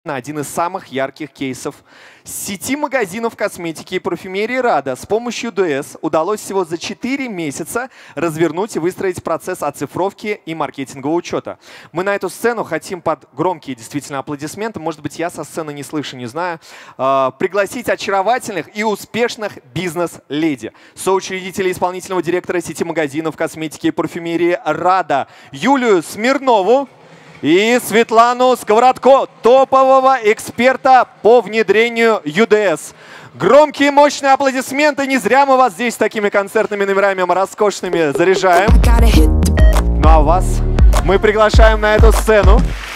Один из самых ярких кейсов сети магазинов косметики и парфюмерии «Рада» с помощью ДС удалось всего за 4 месяца развернуть и выстроить процесс оцифровки и маркетингового учета. Мы на эту сцену хотим под громкие действительно аплодисменты, может быть, я со сцены не слышу, не знаю, пригласить очаровательных и успешных бизнес-леди, соучредителей исполнительного директора сети магазинов косметики и парфюмерии «Рада» Юлию Смирнову и Светлану Сковородко, топового эксперта по внедрению ЮДС. Громкие, мощные аплодисменты. Не зря мы вас здесь такими концертными номерами роскошными заряжаем. Ну а вас мы приглашаем на эту сцену.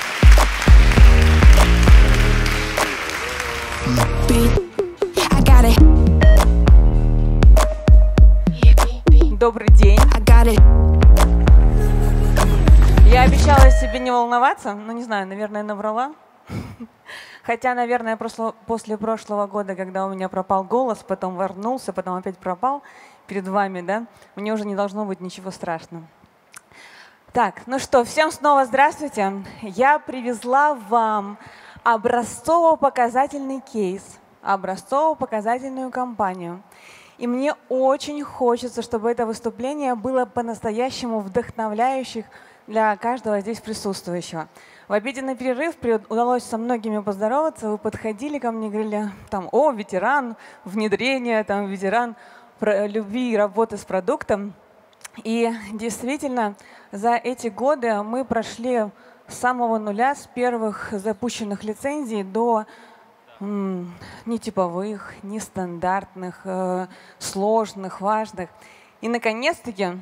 Добрый день. Я обещала себе не волноваться, но не знаю, наверное, наврала. Хотя, наверное, после прошлого года, когда у меня пропал голос, потом вернулся, потом опять пропал перед вами, да, мне уже не должно быть ничего страшного. Так, ну что, всем снова здравствуйте. Я привезла вам образцово-показательный кейс, образцово-показательную кампанию. И мне очень хочется, чтобы это выступление было по-настоящему вдохновляющим для каждого здесь присутствующего. В обеденный перерыв удалось со многими поздороваться. Вы подходили ко мне и говорили, там, о, ветеран внедрения, там, ветеран любви и работы с продуктом. И действительно, за эти годы мы прошли с самого нуля, с первых запущенных лицензий до нетиповых, нестандартных, сложных, важных. И наконец-таки,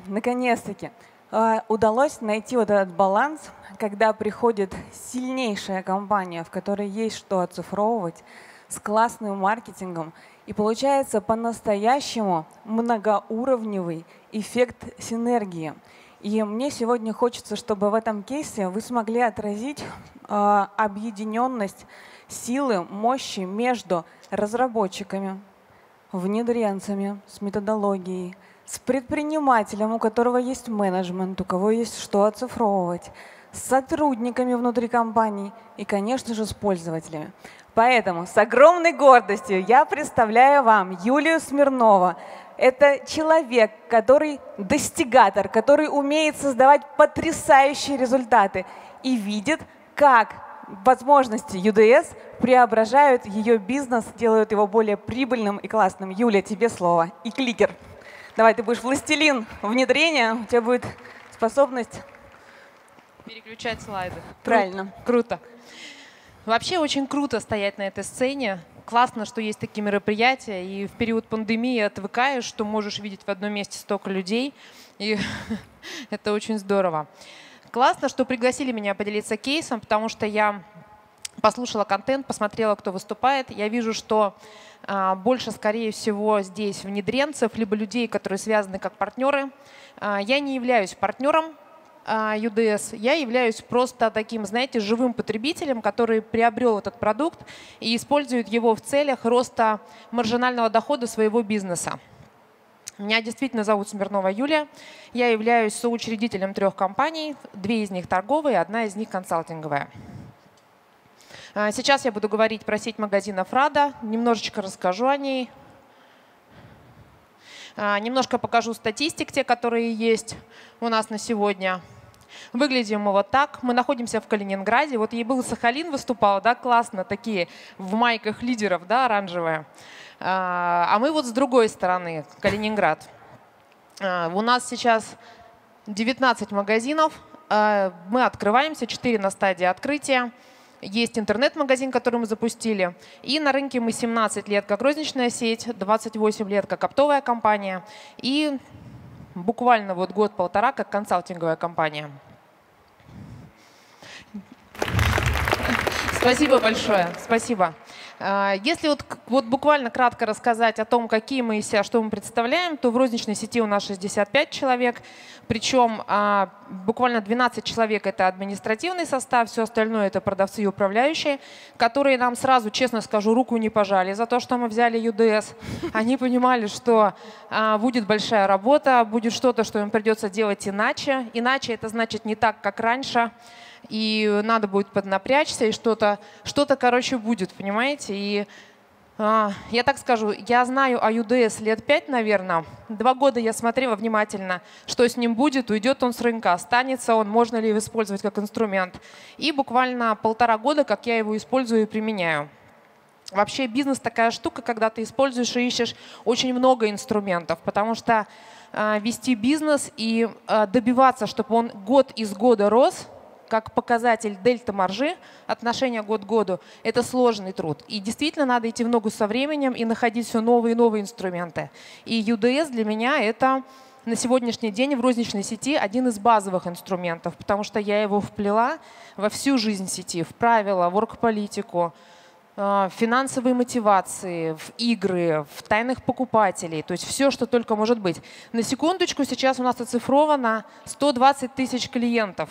удалось найти вот этот баланс, когда приходит сильнейшая компания, в которой есть что оцифровывать, с классным маркетингом, и получается по-настоящему многоуровневый эффект синергии. И мне сегодня хочется, чтобы в этом кейсе вы смогли отразить объединенность силы, мощи между разработчиками, внедренцами с методологией, с предпринимателем, у которого есть менеджмент, у кого есть что оцифровывать, с сотрудниками внутри компаний и, конечно же, с пользователями. Поэтому с огромной гордостью я представляю вам Юлию Смирнову. Это человек, который достигатор, который умеет создавать потрясающие результаты и видит, как возможности ЮДС преображают ее бизнес, делают его более прибыльным и классным. Юля, тебе слово. И кликер. Давай, ты будешь властелин внедрения, у тебя будет способность переключать слайды. Правильно. Круто. Вообще очень круто стоять на этой сцене. Классно, что есть такие мероприятия. И в период пандемии отвыкаешь, что можешь видеть в одном месте столько людей. И это очень здорово. Классно, что пригласили меня поделиться кейсом, потому что я послушала контент, посмотрела, кто выступает. Я вижу, что больше, скорее всего, здесь внедренцев, либо людей, которые связаны как партнеры. Я не являюсь партнером ЮДС, я являюсь просто таким, знаете, живым потребителем, который приобрел этот продукт и использует его в целях роста маржинального дохода своего бизнеса. Меня действительно зовут Смирнова Юлия. Я являюсь соучредителем 3 компаний, 2 из них торговые, 1 из них консалтинговая. Сейчас я буду говорить про сеть магазинов «Рада», немножечко расскажу о ней. Немножко покажу статистик, те, которые есть у нас на сегодня. Выглядим мы вот так. Мы находимся в Калининграде. Вот был Сахалин выступал, да, классно, такие в майках лидеров, да, оранжевые. А мы вот с другой стороны, Калининград. У нас сейчас 19 магазинов. Мы открываемся, 4 на стадии открытия. Есть интернет-магазин, который мы запустили. И на рынке мы 17 лет как розничная сеть, 28 лет как оптовая компания. И буквально вот год-полтора как консалтинговая компания. Спасибо большое. Спасибо. Если вот буквально кратко рассказать о том, какие мы из себя, что мы представляем, то в розничной сети у нас 65 человек, причем буквально 12 человек – это административный состав, все остальное – это продавцы и управляющие, которые нам сразу, честно скажу, руку не пожали за то, что мы взяли ЮДС. Они понимали, что будет большая работа, будет что-то, что им придется делать иначе. Иначе это значит не так, как раньше. и надо будет поднапрячься, и что-то, короче, будет, понимаете? И я так скажу, я знаю о UDS лет 5, наверное. 2 года я смотрела внимательно, что с ним будет, уйдет он с рынка, останется он, можно ли его использовать как инструмент. И буквально 1,5 года, как я его использую и применяю. Вообще бизнес такая штука, когда ты используешь и ищешь очень много инструментов, потому что вести бизнес и добиваться, чтобы он год из года рос, как показатель дельта маржи, отношения год к году, это сложный труд. И действительно надо идти в ногу со временем и находить все новые и новые инструменты. И UDS для меня это на сегодняшний день в розничной сети один из базовых инструментов, потому что я его вплела во всю жизнь сети, в правила, в оргполитику, финансовые мотивации, в игры, в тайных покупателей, то есть все, что только может быть. На секундочку, сейчас у нас оцифровано 120 тысяч клиентов.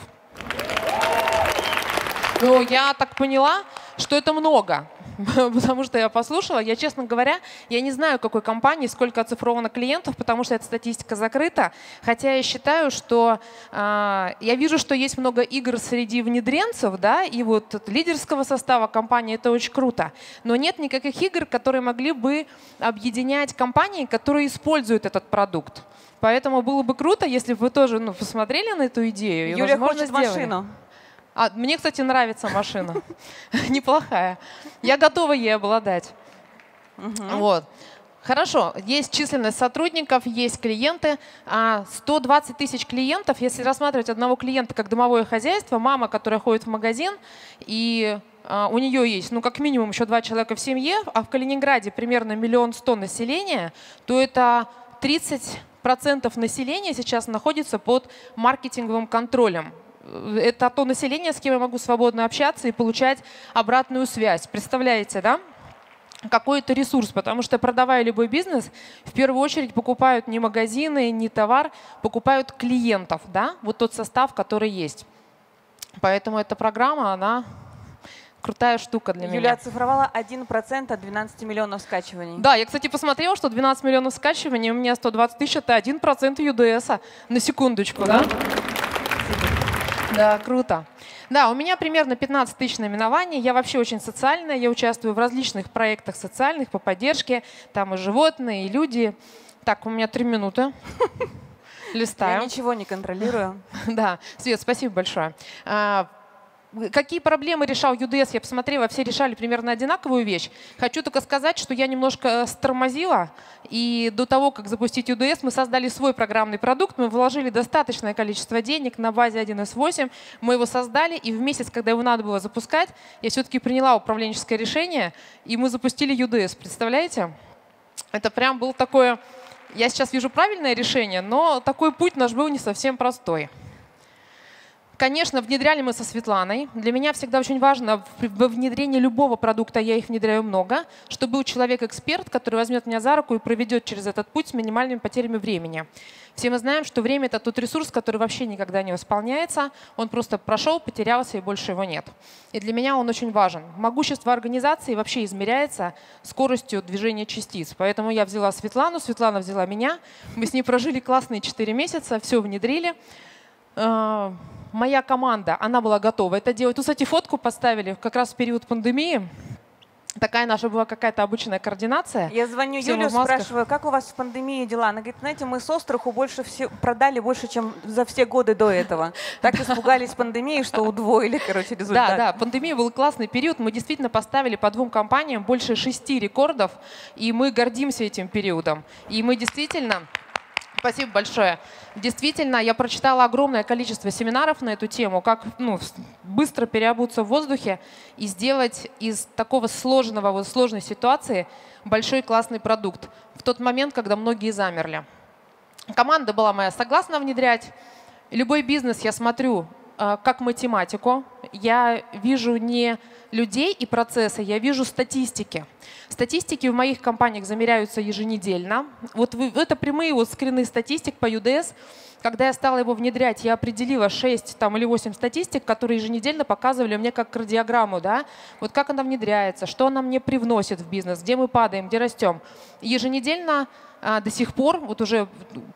Но я так поняла, что это много, потому что я послушала. Я, честно говоря, я не знаю, какой компании сколько оцифровано клиентов, потому что эта статистика закрыта. Хотя я считаю, что я вижу, что есть много игр среди внедренцев, да, и вот лидерского состава компании, это очень круто. Но нет никаких игр, которые могли бы объединять компании, которые используют этот продукт. Поэтому было бы круто, если бы вы тоже посмотрели на эту идею. И, Юля возможно, хочет машину. Мне, кстати, нравится машина. Неплохая. Я готова ей обладать. Вот. Хорошо, есть численность сотрудников, есть клиенты. 120 тысяч клиентов, если рассматривать одного клиента как домовое хозяйство, мама, которая ходит в магазин, и у нее есть, ну, как минимум, еще 2 человека в семье, а в Калининграде примерно 1 100 000 населения, то это 30% населения сейчас находится под маркетинговым контролем. Это то население, с кем я могу свободно общаться и получать обратную связь. Представляете, да? Какой это ресурс, потому что, продавая любой бизнес, в первую очередь покупают не магазины, не товар, покупают клиентов, да? Вот тот состав, который есть. Поэтому эта программа, она крутая штука для меня. Юля оцифровала 1% от 12 миллионов скачиваний. Да, я, кстати, посмотрела, что 12 миллионов скачиваний, у меня 120 тысяч, это 1% UDS, на секундочку, да? Да, круто. Да, у меня примерно 15 тысяч наименований. Я вообще очень социальная. Я участвую в различных проектах социальных по поддержке. Там и животные, и люди. Так, у меня 3 минуты. Листаем. Я ничего не контролирую. Да, Свет, спасибо большое. Какие проблемы решал UDS? Я посмотрела, все решали примерно одинаковую вещь. Хочу только сказать, что я немножко стормозила. И до того, как запустить UDS, мы создали свой программный продукт. Мы вложили достаточное количество денег на базе 1С8. Мы его создали, и в месяц, когда его надо было запускать, я все-таки приняла управленческое решение, и мы запустили UDS. Представляете? Это прям было такое... Я сейчас вижу правильное решение, но такой путь наш был не совсем простой. Конечно, внедряли мы со Светланой. Для меня всегда очень важно во внедрении любого продукта, я их внедряю много, чтобы был человек-эксперт, который возьмет меня за руку и проведет через этот путь с минимальными потерями времени. Все мы знаем, что время — это тот ресурс, который вообще никогда не восполняется. Он просто прошел, потерялся, и больше его нет. И для меня он очень важен. Могущество организации вообще измеряется скоростью движения частиц. Поэтому я взяла Светлану, Светлана взяла меня. Мы с ней прожили классные 4 месяца, все внедрили. Моя команда, она была готова это делать. Тут, кстати, фотку поставили как раз в период пандемии. Такая наша была какая-то обычная координация. Я звоню Юле, спрашиваю, как у вас в пандемии дела? Она говорит, знаете, мы с остраху продали больше, чем за все годы до этого. Так испугались пандемии, что удвоили, короче, результат. Да, да, пандемия был классный период. Мы действительно поставили по 2 компаниям больше 6 рекордов, и мы гордимся этим периодом. И мы действительно... Спасибо большое. Действительно, я прочитала огромное количество семинаров на эту тему, как быстро переобуться в воздухе и сделать из такого сложной ситуации большой классный продукт в тот момент, когда многие замерли. Команда была моя согласна внедрять. Любой бизнес я смотрю как математику. Я вижу не людей и процессы, я вижу статистики. Статистики в моих компаниях замеряются еженедельно. Вот это прямые скрины статистик по UDS. Когда я стала его внедрять, я определила 6 или 8 статистик, которые еженедельно показывали мне как кардиограмму, да? Вот как она внедряется, что она мне привносит в бизнес, где мы падаем, где растем. Еженедельно до сих пор, вот уже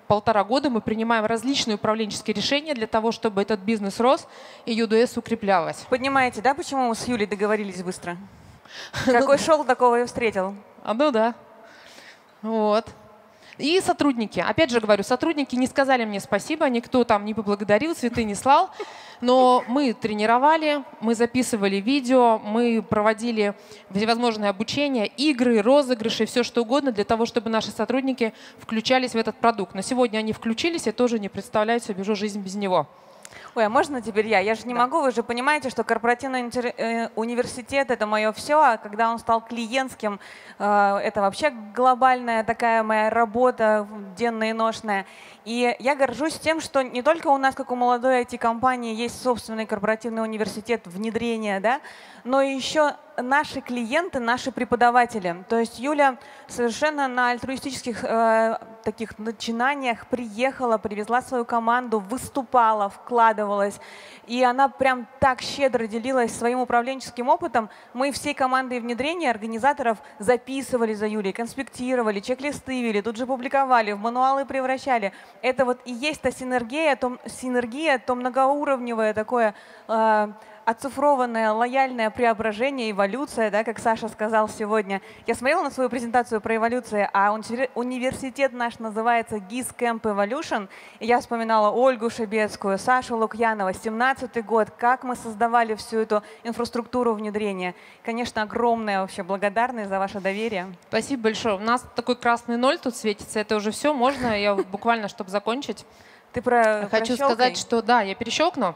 1,5 года мы принимаем различные управленческие решения для того, чтобы этот бизнес рос и UDS укреплялась. Понимаете, да, почему мы с Юлей договорились быстро? Какой шел, такого и встретил. Ну да. Вот. И сотрудники. Опять же говорю, сотрудники не сказали мне спасибо, никто там не поблагодарил, цветы не слал. Но мы тренировали, мы записывали видео, мы проводили всевозможные обучения, игры, розыгрыши, все что угодно для того, чтобы наши сотрудники включались в этот продукт. Но сегодня они включились и тоже не представляют себе уже жизнь без него. Ой, а можно теперь я? Я же не могу, вы же понимаете, что корпоративный университет — это мое все, а когда он стал клиентским, это вообще глобальная такая моя работа, денная и ношная. И я горжусь тем, что не только у нас, как у молодой IT-компании, есть собственный корпоративный университет внедрения, да, но и еще наши клиенты, наши преподаватели. То есть Юля совершенно на альтруистических таких начинаниях приехала, привезла свою команду, выступала, вкладывалась. И она прям так щедро делилась своим управленческим опытом. Мы всей командой внедрения организаторов записывали за Юлей, конспектировали, чек-листы вели, тут же публиковали, в мануалы превращали. Это вот и есть та синергия, то многоуровневое такое оцифрованное, лояльное преображение, эволюция, да, как Саша сказал сегодня. Я смотрела на свою презентацию про эволюцию, а университет наш называется GIS Camp Evolution. И я вспоминала Ольгу Шебецкую, Сашу Лукьянова, 17-й год, как мы создавали всю эту инфраструктуру внедрения. Конечно, огромная вообще благодарность за ваше доверие. Спасибо большое. У нас такой красный ноль тут светится. Это уже все. Можно я буквально, чтобы закончить? Ты хочу сказать, что да, я перещелкну.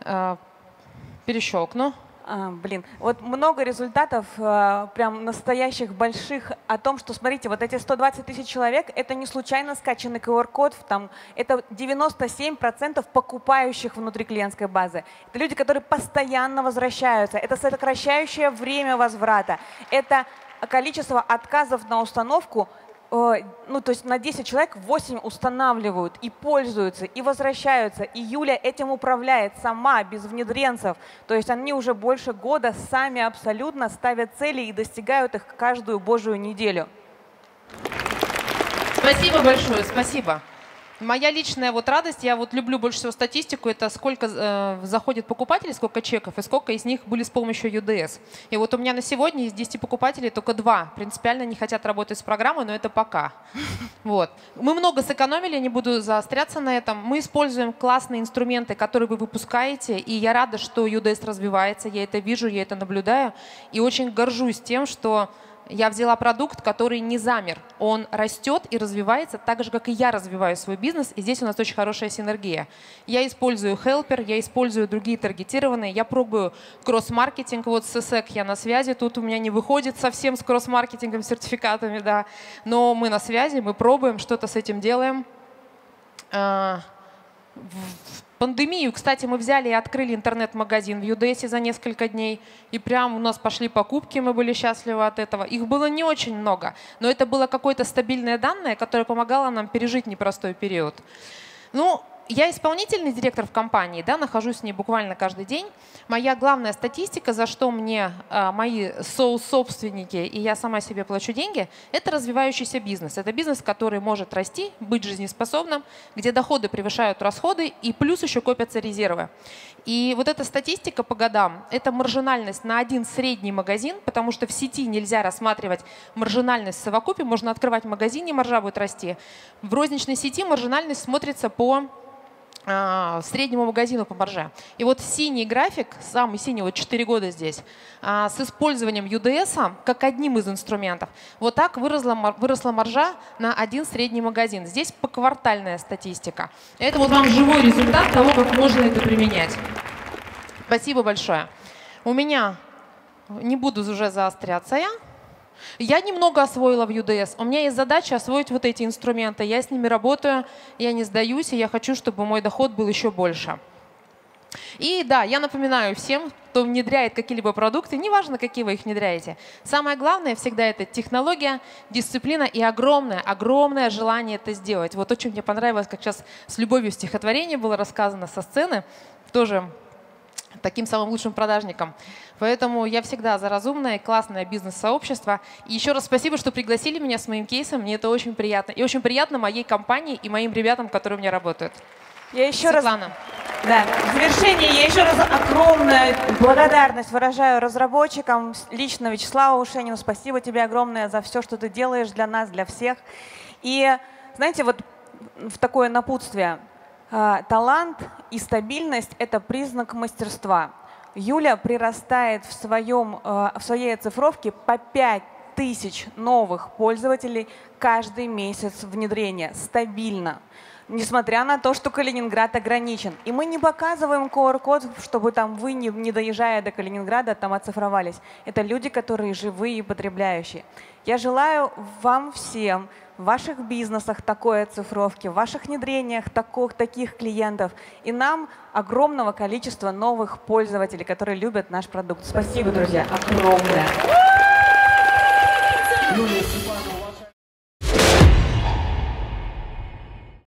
Перещелкну. Блин, вот много результатов, прям настоящих больших, о том, что, смотрите, вот эти 120 тысяч человек, это не случайно скачанный QR-код, это 97% покупающих внутри клиентской базы. Это люди, которые постоянно возвращаются, это сокращающее время возврата, это количество отказов на установку. Ну, то есть на 10 человек 8 устанавливают и пользуются, и возвращаются. И Юля этим управляет сама, без внедренцев. То есть они уже больше года сами абсолютно ставят цели и достигают их каждую божью неделю. Спасибо большое, спасибо. Моя личная вот радость, я вот люблю больше всего статистику, это сколько заходит покупателей, сколько чеков и сколько из них были с помощью UDS. И вот у меня на сегодня из 10 покупателей только 2 принципиально не хотят работать с программой, но это пока. Вот. Мы много сэкономили, не буду заостряться на этом. Мы используем классные инструменты, которые вы выпускаете, и я рада, что UDS развивается, я это вижу, я это наблюдаю, и очень горжусь тем, что я взяла продукт, который не замер. Он растет и развивается так же, как и я развиваю свой бизнес. И здесь у нас очень хорошая синергия. Я использую Helper, я использую другие таргетированные. Я пробую кросс-маркетинг. Вот с ESEC я на связи. Тут у меня не выходит совсем с кросс-маркетингом, сертификатами, да. Но мы на связи, мы пробуем, что-то с этим делаем. В пандемию, кстати, мы взяли и открыли интернет-магазин в UDS за несколько дней. И прям у нас пошли покупки, мы были счастливы от этого. Их было не очень много, но это было какое-то стабильное данное, которое помогало нам пережить непростой период. Ну, я исполнительный директор в компании, да, нахожусь с ней буквально каждый день. Моя главная статистика, за что мне мои соусобственники и я сама себе плачу деньги, это развивающийся бизнес. Это бизнес, который может расти, быть жизнеспособным, где доходы превышают расходы и плюс еще копятся резервы. И вот эта статистика по годам – это маржинальность на один средний магазин, потому что в сети нельзя рассматривать маржинальность в совокупе, можно открывать магазин, и маржа будет расти. В розничной сети маржинальность смотрится по среднему магазину по марже. И вот синий график, самый синий, вот 4 года здесь, с использованием UDS как одним из инструментов, вот так выросла маржа на один средний магазин. Здесь поквартальная статистика. Это вот вам живой результат того, как можно это применять. Спасибо большое. У меня, не буду уже заостряться я немного освоила в UDS. У меня есть задача освоить вот эти инструменты. Я с ними работаю, я не сдаюсь, и я хочу, чтобы мой доход был еще больше. И да, я напоминаю всем, кто внедряет какие-либо продукты, неважно, какие вы их внедряете. Самое главное всегда это технология, дисциплина и огромное желание это сделать. Вот очень мне понравилось, как сейчас с любовью стихотворение было рассказано со сцены. Тоже таким самым лучшим продажником. Поэтому я всегда за разумное и классное бизнес-сообщество. И еще раз спасибо, что пригласили меня с моим кейсом. Мне это очень приятно. И очень приятно моей компании и моим ребятам, которые у меня работают. Я еще Светлана. Да, в завершение я еще раз огромную благодарность выражаю разработчикам, лично Вячеславу Ушенину. Спасибо тебе огромное за все, что ты делаешь для нас, для всех. И знаете, вот в такое напутствие. Талант и стабильность – это признак мастерства. Юля прирастает в своей оцифровке по 5000 новых пользователей каждый месяц внедрения. Стабильно. Несмотря на то, что Калининград ограничен. И мы не показываем QR-код, чтобы там вы, не доезжая до Калининграда, там оцифровались. Это люди, которые живые и потребляющие. Я желаю вам всем в ваших бизнесах такой оцифровки, в ваших внедрениях таких клиентов и нам огромного количества новых пользователей, которые любят наш продукт. Спасибо, друзья, огромное.